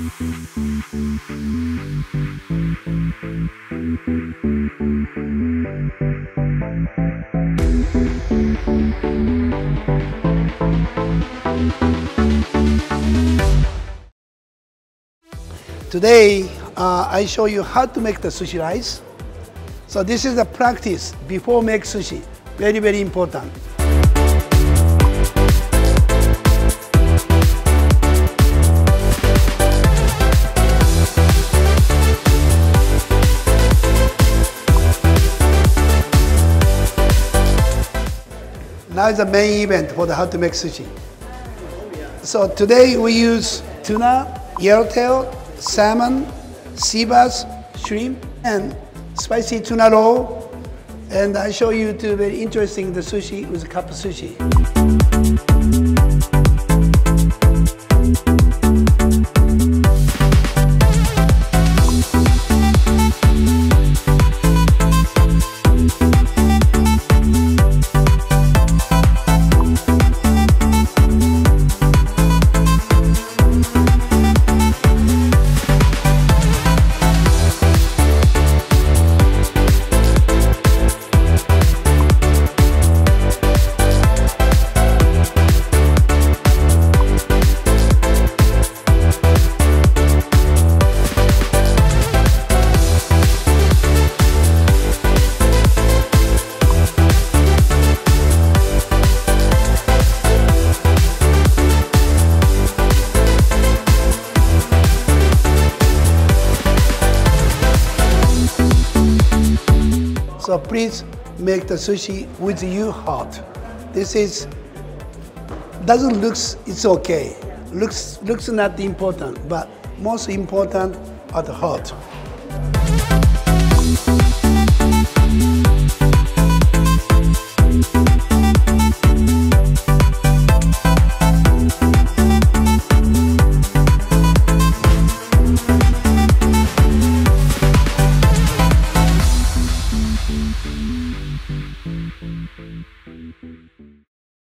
Today, I show you how to make the sushi rice. So this is the practice before make sushi. Very, very important. Now is the main event for the how to make sushi. So today we use tuna, yellowtail, salmon, sea bass, shrimp, and spicy tuna roll. And I show you two very interesting the sushi with cup sushi. So please make the sushi with you hot. This is, doesn't looks, it's okay. Looks not important, but most important are the hot.